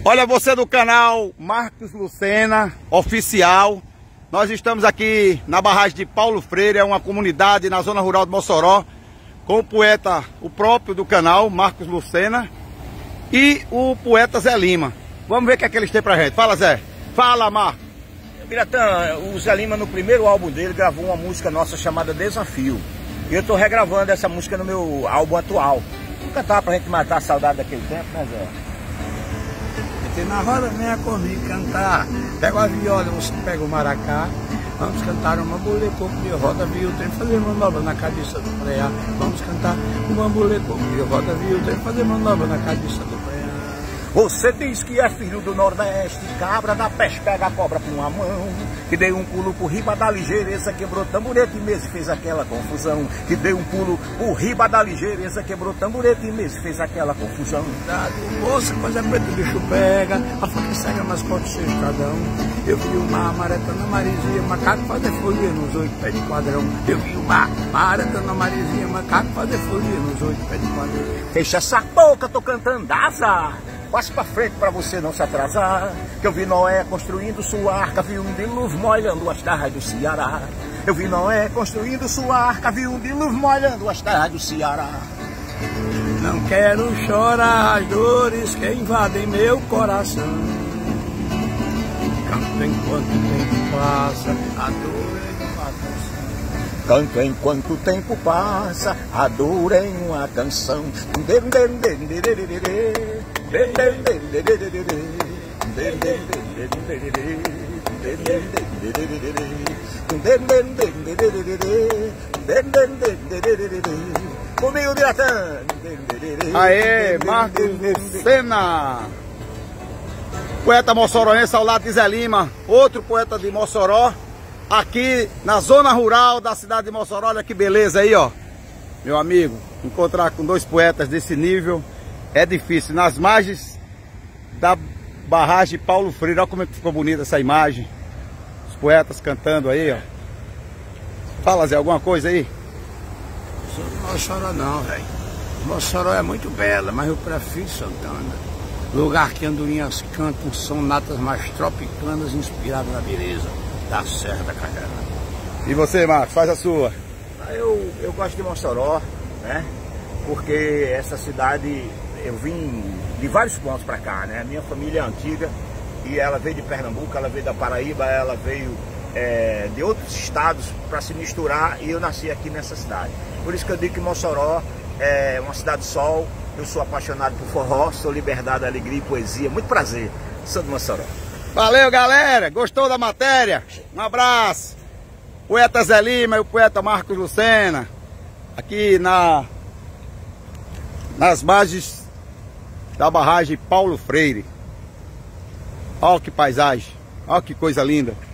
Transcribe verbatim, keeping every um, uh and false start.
Olha, você do canal Marcos Lucena Oficial. Nós estamos aqui na barragem de Paulo Freire, é uma comunidade na zona rural de Mossoró, com o poeta, o próprio do canal, Marcos Lucena, e o poeta Zé Lima. Vamos ver o que é que eles têm pra gente. Fala, Zé. Fala, Marcos. Biratã, o Zé Lima, no primeiro álbum dele, gravou uma música nossa chamada Desafio. E eu tô regravando essa música no meu álbum atual. Vou cantar pra gente matar a saudade daquele tempo, né, Zé? Na roda venha comigo cantar, pega a viola, você pega o maracá. Vamos cantar uma bambolê, coco de roda, viu o trem fazer manobra na cabeça do preá. Vamos cantar uma bambolê, coco de roda, viu o trem fazer manobra na cabeça do preá. Você diz que é filho do Nordeste, cabra da peste, pega a cobra com a mão. Que deu um pulo por riba da ligeireza, quebrou tamborete e mesa e fez aquela confusão. Que deu um pulo por riba da ligeireza, quebrou tamborete e mesa e fez aquela confusão. Dado, moça, coisa preta, o bicho pega, a faca cega nas costas do estradão. Eu vi uma mareta na maresia, macaco fazer folia nos oito pés de quadrão. Eu vi uma mareta na maresia, macaco fazer folia nos oito pés de quadrão. Fecha essa boca, tô cantando asa. Passe pra frente pra você não se atrasar. Que eu vi Noé construindo sua arca, vi um dilúvio molhando as terras do Ceará. Eu vi Noé construindo sua arca, vi um dilúvio molhando as terras do Ceará. Não quero chorar as dores que invadem meu coração. Canto enquanto o tempo passa, a dor é uma canção. Canto enquanto o tempo passa, a dor é uma canção. Comigo, Biratã. Aê, Marcos Lucena. Poeta moçoroense ao lado de Zé Lima, outro poeta de Mossoró, aqui na zona rural da cidade de Mossoró. Olha que beleza aí, ó. Meu amigo, encontrar com dois poetas desse nível é difícil. Nas margens da barragem Paulo Freire, olha como é que ficou bonita essa imagem. Os poetas cantando aí, ó. Fala, Zé, alguma coisa aí? Não Mossoró não, velho. Mossoró é muito bela, mas eu prefiro Santana. Lugar que andorinhas cantam sonatas mais tropicanas, inspiradas na beleza da Serra da Cajara. E você, Marcos, faz a sua. Eu, eu gosto de Mossoró, né? Porque essa cidade, eu vim de vários pontos para cá, né? Minha família é antiga e ela veio de Pernambuco, ela veio da Paraíba, ela veio é, de outros estados para se misturar e eu nasci aqui nessa cidade. Por isso que eu digo que Mossoró é uma cidade sol. Eu sou apaixonado por forró, sou liberdade, alegria e poesia. Muito prazer, sou de Mossoró. Valeu, galera! Gostou da matéria? Um abraço! Poeta Zé Lima e o poeta Marcos Lucena, aqui na, nas margens da barragem Paulo Freire. Olha que paisagem, olha que coisa linda.